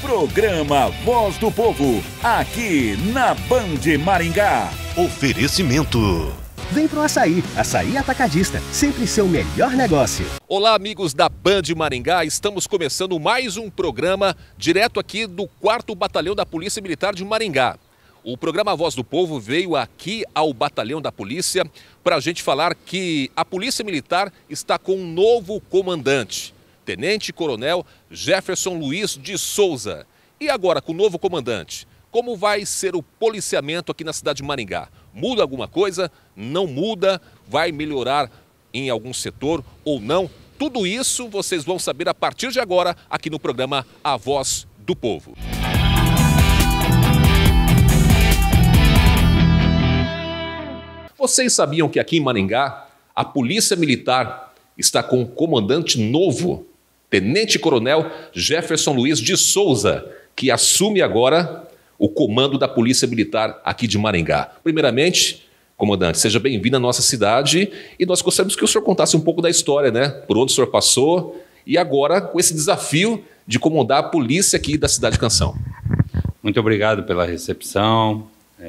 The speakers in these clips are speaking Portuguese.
Programa Voz do Povo, aqui na Band Maringá. Oferecimento. Vem pro Açaí, Açaí Atacadista, sempre seu melhor negócio. Olá, amigos da Band Maringá, estamos começando mais um programa direto aqui do 4º Batalhão da Polícia Militar de Maringá. O programa Voz do Povo veio aqui ao Batalhão da Polícia para a gente falar que a Polícia Militar está com um novo comandante, Tenente Coronel Jefferson Luiz de Souza. E agora com o novo comandante, como vai ser o policiamento aqui na cidade de Maringá? Muda alguma coisa? Não muda? Vai melhorar em algum setor ou não? Tudo isso vocês vão saber a partir de agora aqui no programa A Voz do Povo. Vocês sabiam que aqui em Maringá a Polícia Militar está com um comandante novo, Tenente Coronel Jefferson Luiz de Souza, que assume agora o comando da Polícia Militar aqui de Maringá. Primeiramente, comandante, seja bem-vindo à nossa cidade e nós gostaríamos que o senhor contasse um pouco da história, né? Por onde o senhor passou e agora com esse desafio de comandar a polícia aqui da cidade de Canção. Muito obrigado pela recepção.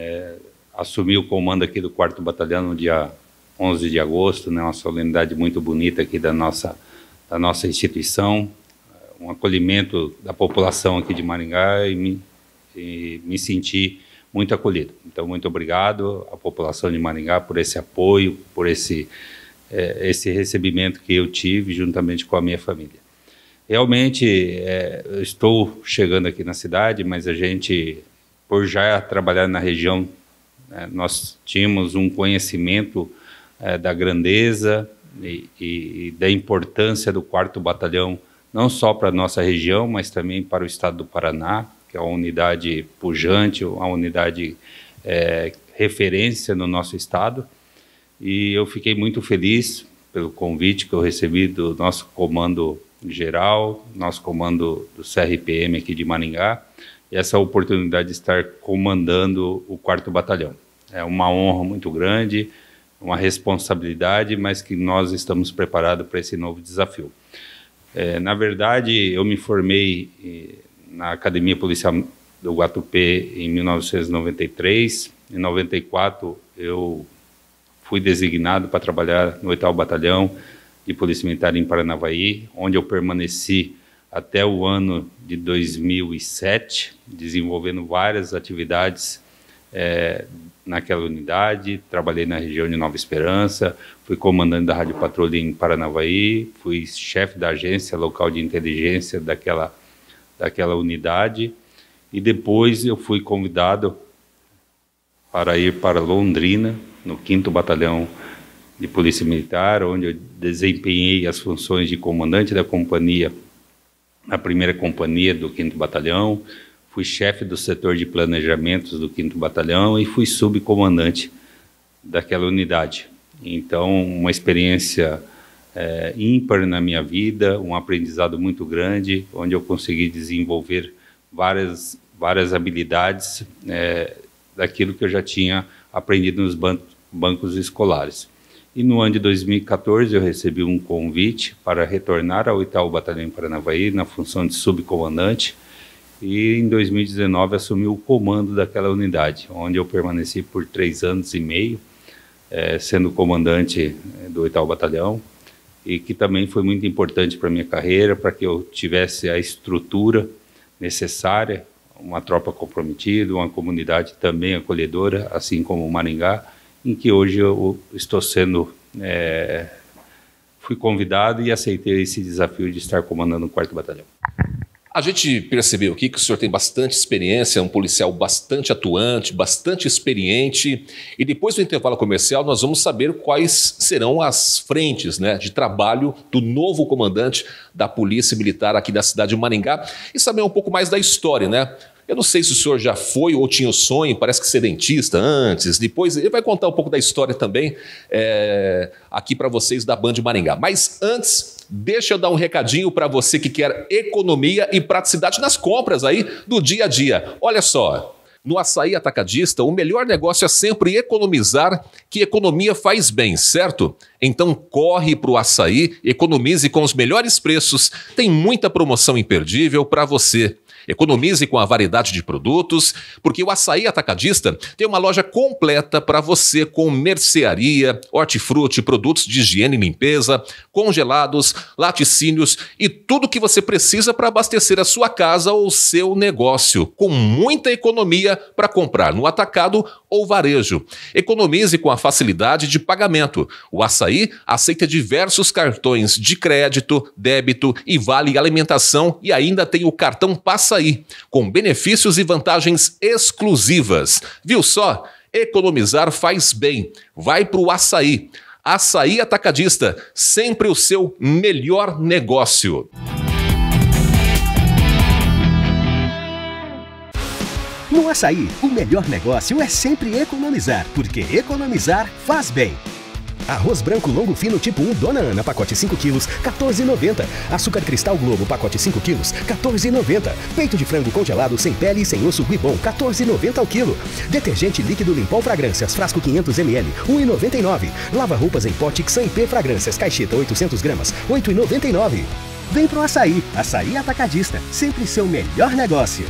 Assumi o comando aqui do 4º Batalhão no dia 11 de agosto, né? Uma solenidade muito bonita aqui da nossa instituição, um acolhimento da população aqui de Maringá e me senti muito acolhido. Então, muito obrigado à população de Maringá por esse apoio, por esse recebimento que eu tive juntamente com a minha família. Realmente, eu estou chegando aqui na cidade, mas a gente, por já trabalhar na região, nós tínhamos um conhecimento da grandeza e da importância do 4º Batalhão, não só para a nossa região, mas também para o estado do Paraná, que é uma unidade pujante, uma unidade referência no nosso estado. E eu fiquei muito feliz pelo convite que eu recebi do nosso comando geral, nosso comando do CRPM aqui de Maringá, e essa oportunidade de estar comandando o 4º Batalhão. É uma honra muito grande, uma responsabilidade, mas que nós estamos preparados para esse novo desafio. Na verdade, eu me formei na Academia Policial do Guatupê em 1993. Em 94, eu fui designado para trabalhar no 8º Batalhão de Polícia Militar em Paranavaí, onde eu permaneci até o ano de 2007, desenvolvendo várias atividades naquela unidade. Trabalhei na região de Nova Esperança, fui comandante da Rádio Patrulha em Paranavaí, fui chefe da agência local de inteligência daquela unidade, e depois eu fui convidado para ir para Londrina, no 5º Batalhão de Polícia Militar, onde eu desempenhei as funções de comandante da companhia, na 1ª Companhia do 5º Batalhão, fui chefe do setor de planejamentos do 5º Batalhão e fui subcomandante daquela unidade. Então, uma experiência ímpar na minha vida, um aprendizado muito grande, onde eu consegui desenvolver várias habilidades daquilo que eu já tinha aprendido nos bancos escolares. E no ano de 2014 eu recebi um convite para retornar ao 8º Batalhão em Paranavaí na função de subcomandante, e em 2019 assumi o comando daquela unidade, onde eu permaneci por 3 anos e meio, sendo comandante do 8º Batalhão, e que também foi muito importante para a minha carreira, para que eu tivesse a estrutura necessária, uma tropa comprometida, uma comunidade também acolhedora, assim como o Maringá, em que hoje eu estou fui convidado e aceitei esse desafio de estar comandando o 4º Batalhão. A gente percebeu aqui que o senhor tem bastante experiência, um policial bastante atuante, bastante experiente. E depois do intervalo comercial, nós vamos saber quais serão as frentes, né, de trabalho do novo comandante da Polícia Militar aqui da cidade de Maringá e saber um pouco mais da história, né? Eu não sei se o senhor já foi ou tinha o sonho, parece que ser dentista antes, depois ele vai contar um pouco da história também aqui para vocês da Band Maringá. Mas antes, deixa eu dar um recadinho para você que quer economia e praticidade nas compras aí do dia a dia. Olha só, no Açaí Atacadista, o melhor negócio é sempre economizar, que economia faz bem, certo? Então corre para o Açaí, economize com os melhores preços, tem muita promoção imperdível para você. Economize com a variedade de produtos, porque o Açaí Atacadista tem uma loja completa para você com mercearia, hortifruti, produtos de higiene e limpeza, congelados, laticínios e tudo que você precisa para abastecer a sua casa ou seu negócio, com muita economia para comprar no atacado ou varejo. Economize com a facilidade de pagamento. O Açaí aceita diversos cartões de crédito, débito e vale alimentação e ainda tem o cartão Passaí, com benefícios e vantagens exclusivas. Viu só? Economizar faz bem. Vai pro Açaí. Açaí Atacadista, sempre o seu melhor negócio. No Açaí, o melhor negócio é sempre economizar, porque economizar faz bem. Arroz branco longo fino tipo 1 Dona Ana, pacote 5 quilos, R$ 14,90. Açúcar cristal Globo, pacote 5 quilos, R$ 14,90. Peito de frango congelado sem pele e sem osso Guibon, R$ 14,90 ao quilo. Detergente líquido Limpol Fragrâncias, frasco 500 ml, R$ 1,99. Lava roupas em pote Xan IP Fragrâncias, caixeta 800 gramas, R$ 8,99. Vem pro Açaí. Açaí Atacadista, sempre seu melhor negócio.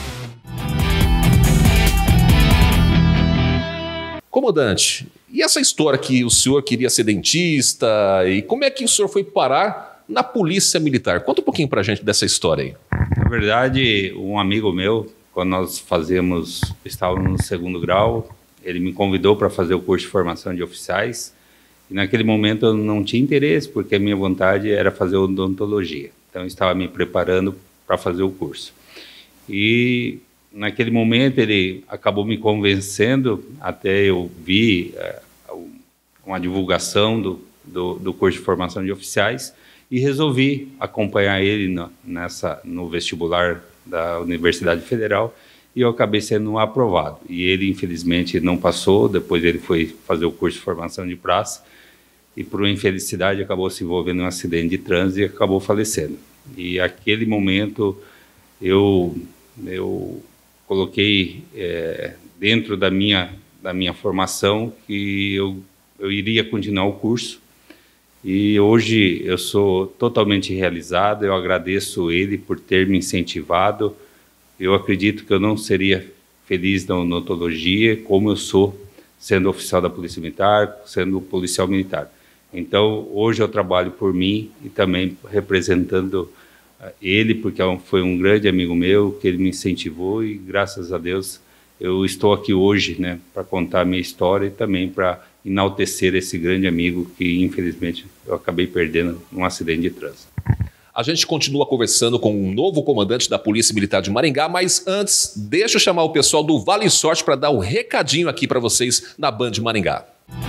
Comandante, e essa história que o senhor queria ser dentista, e como é que o senhor foi parar na Polícia Militar? Conta um pouquinho pra gente dessa história aí. Na verdade, um amigo meu, quando nós estávamos no segundo grau, ele me convidou para fazer o curso de formação de oficiais, e naquele momento eu não tinha interesse, porque a minha vontade era fazer odontologia. Então eu estava me preparando para fazer o curso. E naquele momento ele acabou me convencendo, até eu vi uma divulgação do curso de formação de oficiais e resolvi acompanhar ele no vestibular da Universidade Federal e eu acabei sendo aprovado. E ele infelizmente não passou, depois ele foi fazer o curso de formação de praça e por uma infelicidade acabou se envolvendo em um acidente de trânsito e acabou falecendo. E aquele momento eu coloquei dentro da minha formação que eu iria continuar o curso e hoje eu sou totalmente realizado, eu agradeço ele por ter me incentivado, eu acredito que eu não seria feliz na odontologia como eu sou sendo oficial da Polícia Militar, sendo policial militar. Então hoje eu trabalho por mim e também representando ele, porque foi um grande amigo meu, que ele me incentivou e graças a Deus eu estou aqui hoje, né, para contar a minha história e também para enaltecer esse grande amigo que infelizmente eu acabei perdendo num acidente de trânsito. A gente continua conversando com um novo comandante da Polícia Militar de Maringá, mas antes, deixa eu chamar o pessoal do Vale Sorte para dar um recadinho aqui para vocês na Band Maringá.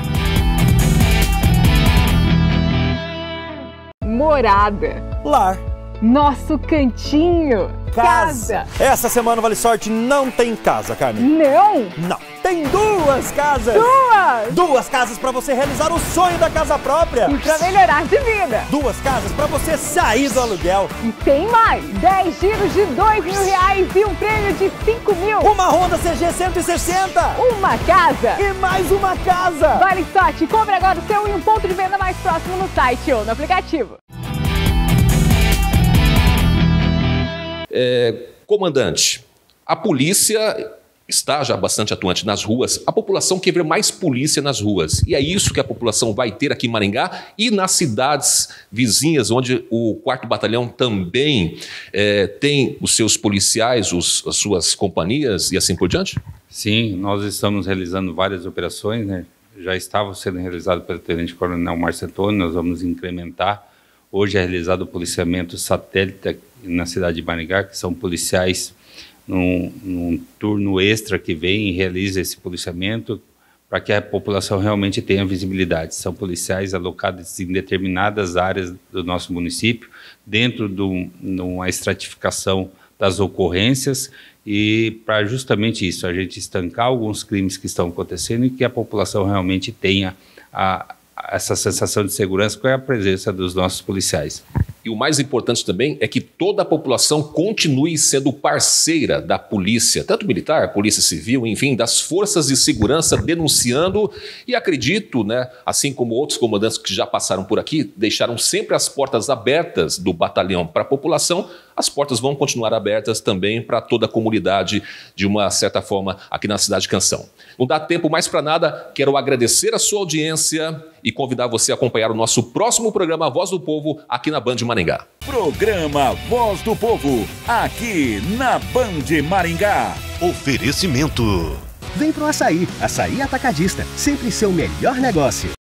Morada. Lar. Nosso cantinho. Casa. Essa semana o Vale Sorte não tem casa, Carmen. Não? Não. Tem 2 casas. 2! 2 casas para você realizar o sonho da casa própria. E para melhorar de vida. 2 casas para você sair do aluguel. E tem mais. 10 giros de R$2.000 e um prêmio de 5.000. Uma Honda CG 160. Uma casa. E mais uma casa. Vale Sorte, compre agora o seu em um ponto de venda mais próximo no site ou no aplicativo. Comandante, a polícia está já bastante atuante nas ruas, a população quer ver mais polícia nas ruas, e é isso que a população vai ter aqui em Maringá e nas cidades vizinhas, onde o 4º Batalhão também tem os seus policiais, as suas companhias e assim por diante? Sim, nós estamos realizando várias operações, né? Já estavam sendo realizadas pelo Tenente Coronel Márcio Antônio, nós vamos incrementar. Hoje é realizado o policiamento satélite na cidade de Maringá, que são policiais num turno extra que vem e realiza esse policiamento para que a população realmente tenha visibilidade. São policiais alocados em determinadas áreas do nosso município, dentro de uma estratificação das ocorrências e para justamente isso, a gente estancar alguns crimes que estão acontecendo e que a população realmente tenha essa sensação de segurança com a presença dos nossos policiais. E o mais importante também é que toda a população continue sendo parceira da polícia, tanto militar, polícia civil, enfim, das forças de segurança, denunciando e acredito, né, assim como outros comandantes que já passaram por aqui, deixaram sempre as portas abertas do batalhão para a população as portas vão continuar abertas também para toda a comunidade, de uma certa forma, aqui na cidade de Canção. Não dá tempo mais para nada, quero agradecer a sua audiência e convidar você a acompanhar o nosso próximo programa Voz do Povo aqui na Band Maringá. Programa Voz do Povo, aqui na Band Maringá. Oferecimento. Vem pro Açaí. Açaí Atacadista, sempre seu melhor negócio.